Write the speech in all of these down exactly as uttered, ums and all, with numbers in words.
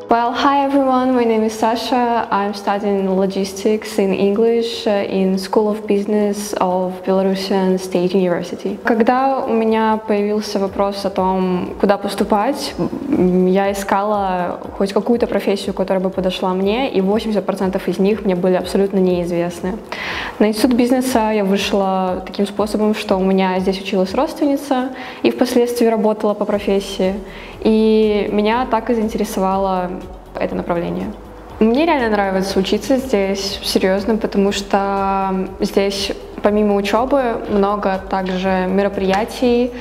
Well, hi everyone, my name is Sasha. I'm studying logistics in English in School of Business of Belarusian State University. Когда у меня появился вопрос о том, куда поступать, я искала хоть какую-то профессию, которая бы подошла мне, и восемьдесят процентов из них мне были абсолютно неизвестны. На институт бизнеса я вышла таким способом, что у меня здесь училась родственница и впоследствии работала по профессии. И меня так и заинтересовало это направление. Мне реально нравится учиться здесь, серьезно, потому что здесь помимо учебы много также мероприятий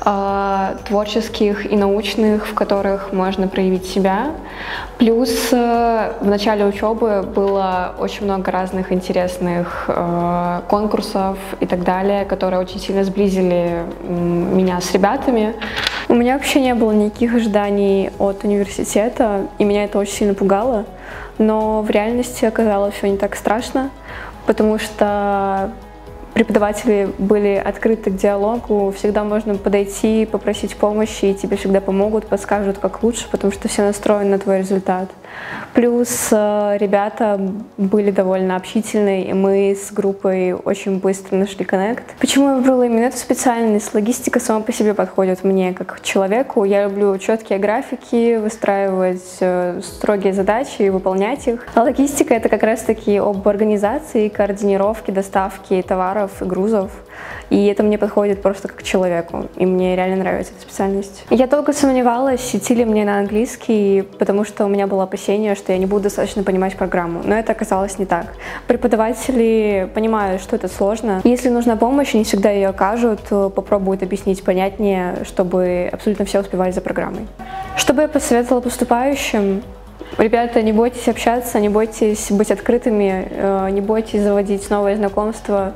э, творческих и научных, в которых можно проявить себя. Плюс э, в начале учебы было очень много разных интересных э, конкурсов и так далее, которые очень сильно сблизили меня с ребятами. У меня вообще не было никаких ожиданий от университета, и меня это очень сильно пугало. Но в реальности оказалось все не так страшно, потому что преподаватели были открыты к диалогу, всегда можно подойти, попросить помощи, и тебе всегда помогут, подскажут, как лучше, потому что все настроены на твой результат. Плюс ребята были довольно общительные, и мы с группой очень быстро нашли коннект. Почему я выбрала именно эту специальность? Логистика сама по себе подходит мне как человеку. Я люблю четкие графики, выстраивать строгие задачи и выполнять их. А логистика — это как раз-таки об организации, координировке, доставке товаров и грузов. И это мне подходит просто как человеку, и мне реально нравится эта специальность. Я долго сомневалась, идти ли мне на английский, потому что у меня было опасение, что я не буду достаточно понимать программу, но это оказалось не так. Преподаватели понимают, что это сложно. Если нужна помощь, они всегда ее окажут, попробуют объяснить понятнее, чтобы абсолютно все успевали за программой. Что бы я посоветовала поступающим? Ребята, не бойтесь общаться, не бойтесь быть открытыми, не бойтесь заводить новые знакомства.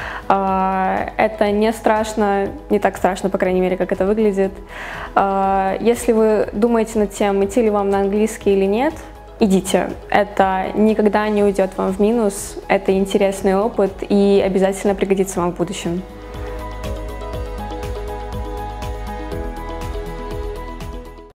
Это не страшно, не так страшно, по крайней мере, как это выглядит. Если вы думаете над тем, идти ли вам на английский или нет, идите. Это никогда не уйдет вам в минус, это интересный опыт и обязательно пригодится вам в будущем.